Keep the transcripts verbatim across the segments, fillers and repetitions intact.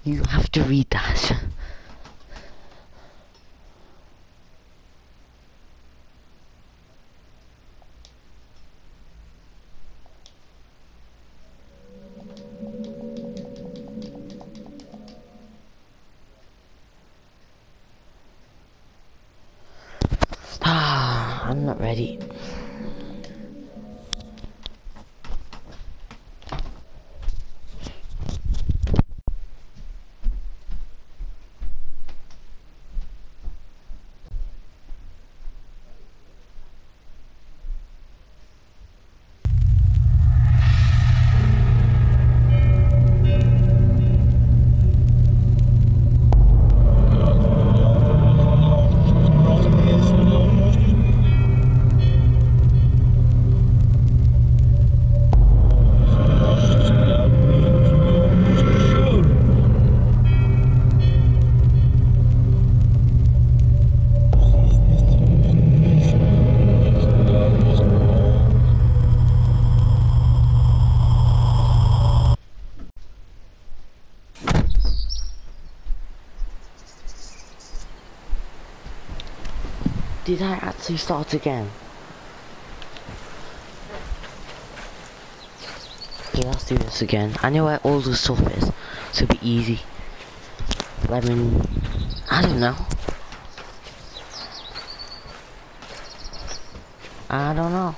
You have to read that. Ah, I'm not ready. Did I actually start again? Okay, let's do this again. I know where all the stuff is, so it'll be easy. Lemon... I don't know. I don't know.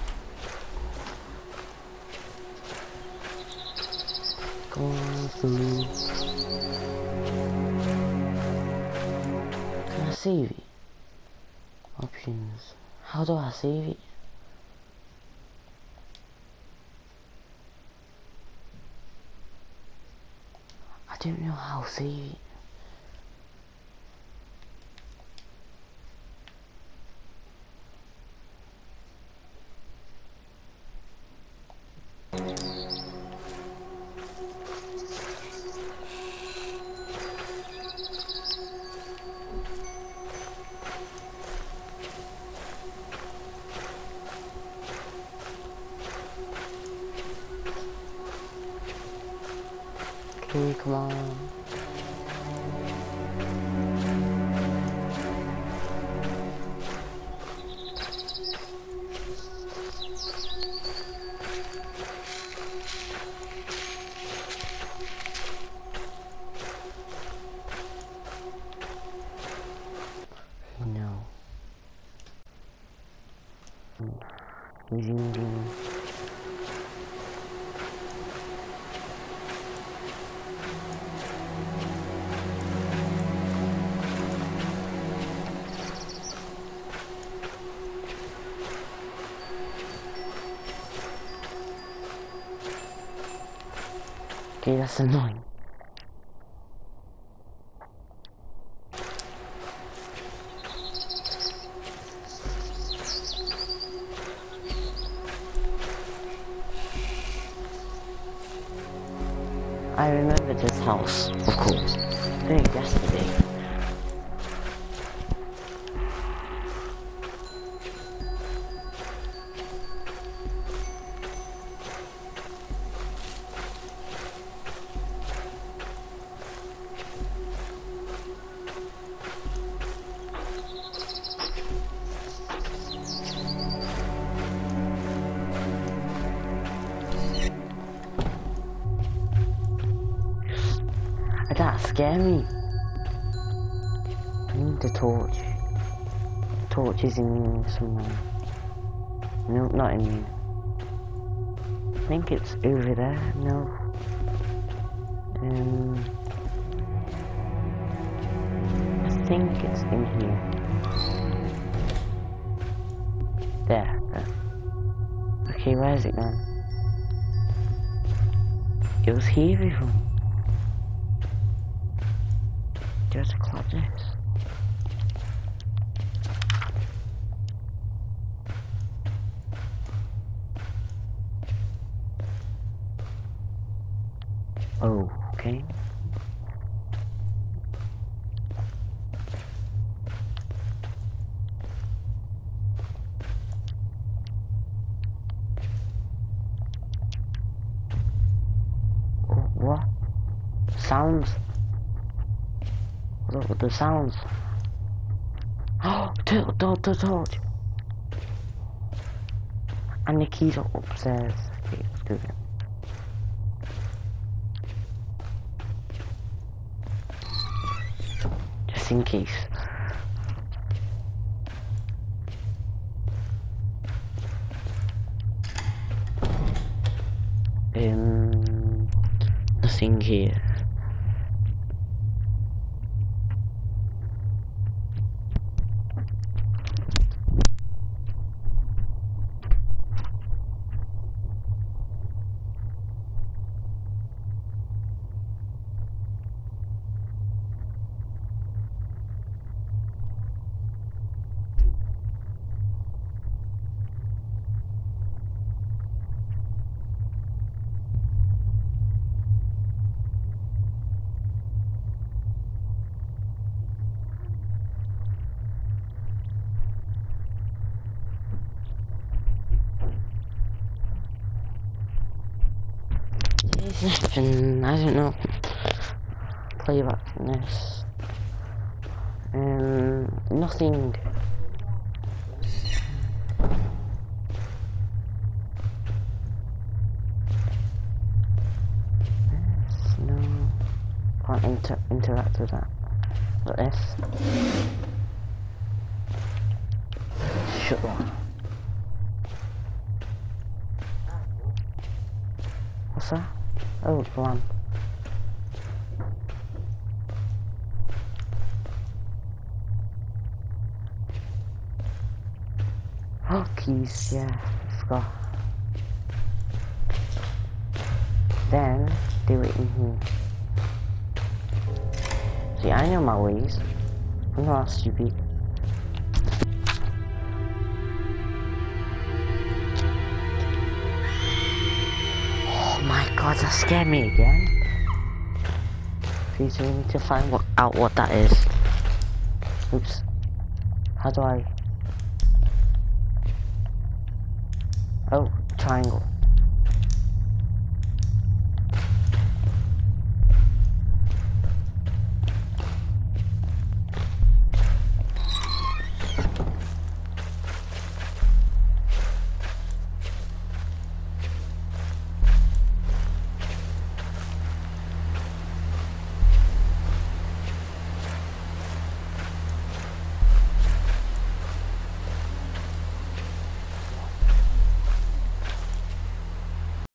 Go on through. Can I save it? Options. How do I save it? I don't know how to save it. Okay, come on. No. Using Okay, that's annoying. I remember this house, of course. I think yesterday. That's scary. I need the torch. The torch is in somewhere. No, not in here. I think it's over there. No. Um. I think it's in here. There. There. Okay, where is it now? It was here before. Do I have to clap this? Oh, okay. Oh, what? Sounds What's up with the sounds? Oh, torch, torch, torch, torch. And the keys are upstairs. Okay, let's do it. Just in case. Um, nothing here. And I don't know. Playback this. Um, nothing. This, no. Can't inter interact with that. But this. Shut that. What's that? Oh, the lamp. Oh, keys, yeah, I forgot. Then, do it in here. See, I know my ways. I'm not stupid. Oh my god, that scared me again. Please, we need to find what, out what that is. Oops. How do I... Oh, triangle.